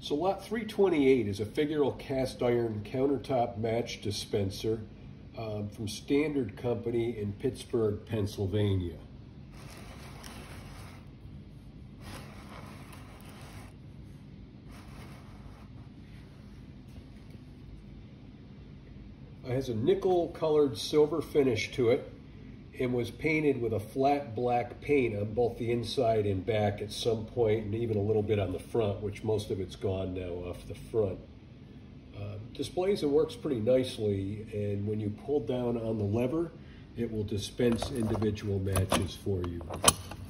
So lot 328 is a figural cast iron countertop match dispenser from Standard Company in Pittsburgh, Pennsylvania. It has a nickel colored silver finish to it and was painted with a flat black paint on both the inside and back at some point, and even a little bit on the front, which most of it's gone now off the front. Displays and works pretty nicely, and when you pull down on the lever, it will dispense individual matches for you.